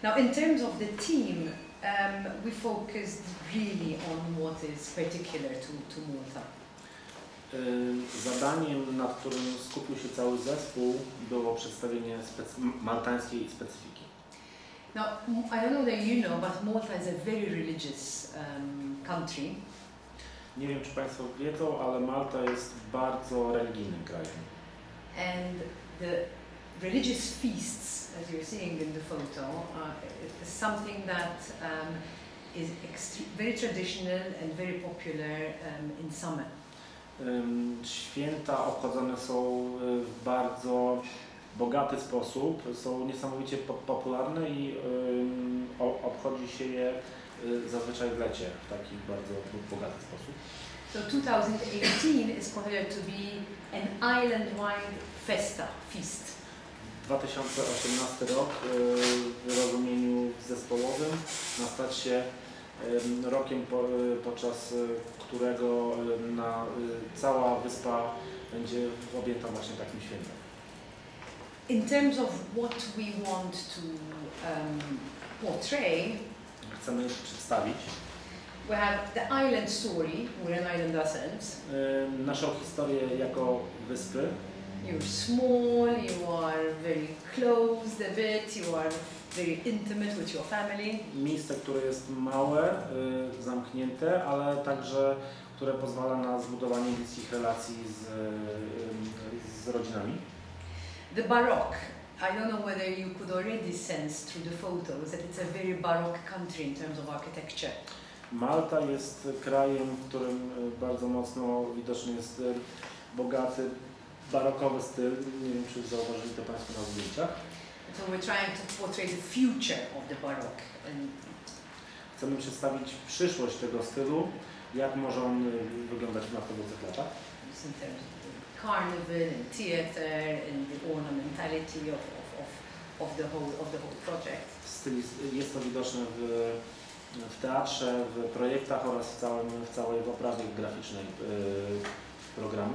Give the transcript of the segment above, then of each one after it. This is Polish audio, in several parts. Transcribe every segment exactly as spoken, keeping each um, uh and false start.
Now, in terms of the team, um, we focused really on what is particular to, to Malta. Zadaniem, nad którym skupił się cały zespół, było przedstawienie specy- maltańskiej specyfiki. Now, I don't know that you know, but Malta is a very religious um, country. Nie wiem, czy Państwo wiedzą, ale Malta jest bardzo religijnym krajem. And the religious feasts, as you're seeing in the photo, uh, is something that um, is extre- very traditional and very popular um, in summer. Święta obchodzone są w bardzo bogaty sposób, są niesamowicie popularne i obchodzi się je zazwyczaj w lecie w taki bardzo bogaty sposób. So two thousand eighteen is considered to be an island-wide festa, feast. dwa tysiące osiemnasty rok w rozumieniu zespołowym ma stać się rokiem, po, podczas którego na, cała wyspa będzie objęta właśnie takim świętem. In terms of what we want to um, portray, chcemy przedstawić, we have the island story, we're an island ourselves. Naszą historię jako wyspy. You're small, you are very closed a bit, you are very intimate with your family. Miejsce, które jest małe, y, zamknięte, ale także które pozwala na zbudowanie bliskich relacji z, y, z rodzinami. The Baroque. I don't know whether you could already sense through the photos that it's a very Baroque country in terms of architecture. Malta jest krajem, w którym bardzo mocno widoczny jest bogaty, barokowy styl. Nie wiem, czy zauważyli to Państwo na zdjęciach. So we're trying to portray the future of the Baroque. And chcemy przedstawić przyszłość tego stylu, jak może on wyglądać w nadchodzących latach. in terms of the carnival and theatre and the ornamentality of, of, of, of, the, whole, of the whole project. Jest to widoczne w, w teatrze, w projektach oraz w, całym, w całej oprawie graficznej y, programu.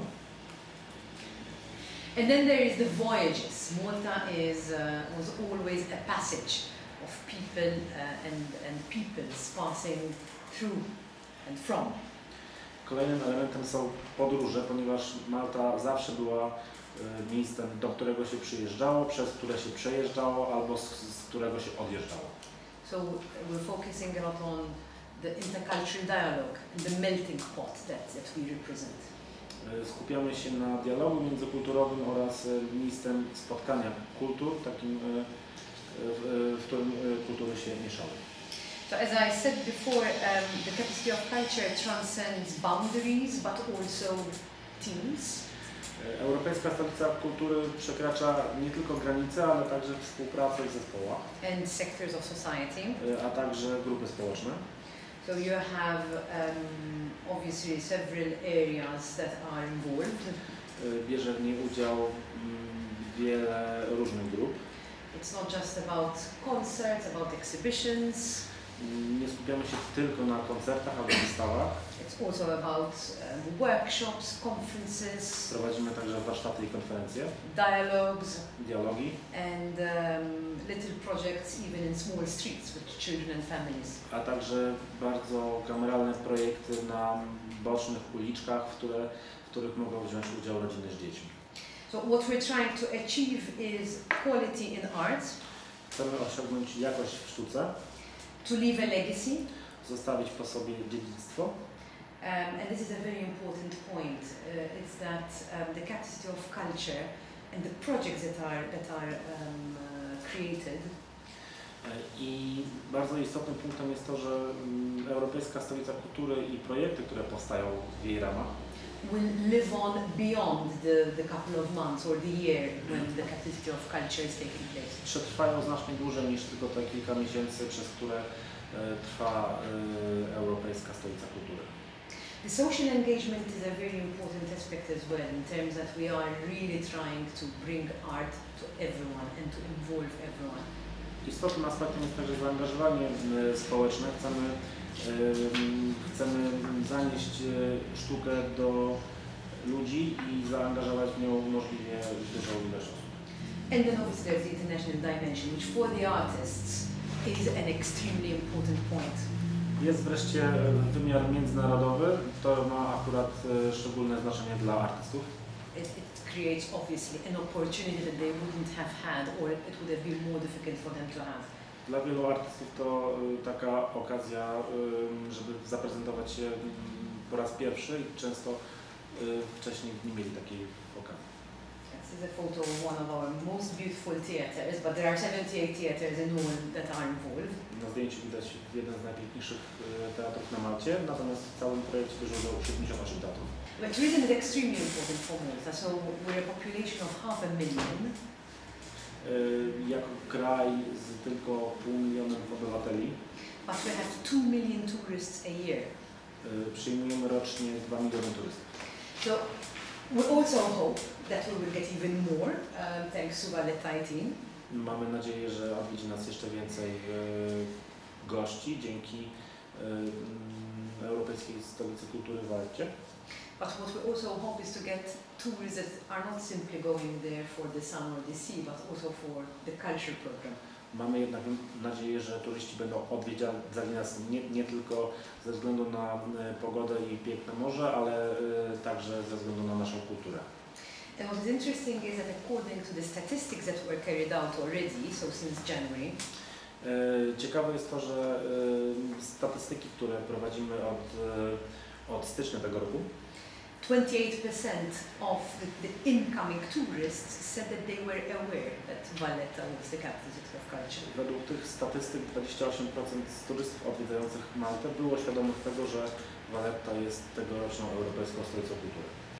And then there is the voyages. Malta is, uh, was always a passage of people uh, and, and peoples passing through and from. Kolejnym elementem są podróże, ponieważ Malta zawsze była y, miejscem, do którego się przyjeżdżało, przez które się przejeżdżało albo z, z którego się odjeżdżało. So we're focusing a lot on the intercultural dialogue and the melting pot that, that we represent. Skupiamy się na dialogu międzykulturowym oraz miejscem spotkania kultur, takim, w, w którym kultury się mieszały. So as I said before, um, the Tapestry of Culture transcends boundaries, but also teams. Europejska Stolica Kultury przekracza nie tylko granice, ale także współpracę w zespołach. And sectors of society. A także grupy społeczne. So you have um, obviously several areas that are involved. Bierze w niej udział wiele różnych grup. It's not just about concerts, about exhibitions. Nie skupiamy się tylko na koncertach albo wystawach. It's also about um, workshops, conferences. Prowadzimy także warsztaty i konferencje. Dialogues. Dialogi. And um, little projects even in small streets with children and families. A także bardzo kameralne projekty na bocznych uliczkach, w, które, w których mogą wziąć udział rodziny z dziećmi. So what we're trying to achieve is quality in art. Chcemy osiągnąć jakość w sztuce. To leave a legacy. Zostawić po sobie dziedzictwo. Um, and this is a very important point. Uh, it's that um, the Tapestry of Culture and the projects that are that are um, uh, created. I bardzo istotnym punktem jest to, że um, Europejska Stolica Kultury i projekty, które powstają w jej ramach, will live on beyond the, the couple of months or the year when the Tapestry of Culture is taking place. Przetrwają znacznie dłużej niż tylko te kilka miesięcy, przez które e, trwa e, Europejska Stolica Kultury. The social engagement is a very important aspect as well, in terms that we are really trying to bring art to everyone and to involve everyone. Istotnym aspektem jest także zaangażowanie e, społeczne. Chcemy Chcemy zanieść sztukę do ludzi i zaangażować w nią możliwie dużą ilość osób. And then obviously there's the international dimension, which for the artists is an extremely important point. Jest wreszcie wymiar międzynarodowy, to ma akurat e, szczególne znaczenie dla artystów. It, it creates obviously an opportunity that they wouldn't have had, or it would have been more difficult for them to have. Dla wielu artystów to e, taka okazja, e, żeby zaprezentować się m, po raz pierwszy i często e, wcześniej nie mieli takiej okazji. This is a photo of one of our most beautiful theatres, but there are seventy-eight theatres in all that are involved. Na zdjęciu widać jeden z najpiękniejszych e, teatrów na Malcie, natomiast w całym projekcie bierze udział siedemdziesiąt osiem teatrów. But tourism is extremely important for Malta, so we're a population of half a million. E, jako kraj z tylko pół milionem obywateli But we have two million tourists a year. e, przyjmujemy rocznie dwa miliony turystów. So we also hope that we will get even more, um, thanks to Valletta team. Mamy nadzieję, że odwiedzi nas jeszcze więcej e, gości dzięki e, m, Europejskiej Stolicy Kultury w Valletcie. But what we also hope is to get tourists that are not simply going there for the sun or the sea, but also for the culture program. Mamy jednak nadzieję, że turyści będą odwiedzali nas nie, nie tylko ze względu na e, pogodę i piękne morze, ale e, także ze względu na naszą kulturę. And what is interesting is that according to the statistics that were carried out already, so since January, E, Ciekawe jest to, że e, statystyki, które prowadzimy od, e, od stycznia tego roku, twenty-eight percent of the, the incoming tourists said that they were aware that Valletta was the capital city of culture. według tych statystyk dwadzieścia osiem procent z turystów odwiedzających Maltę było świadomych tego, że Valletta jest tegoroczną Europejską Stolicą Kultury.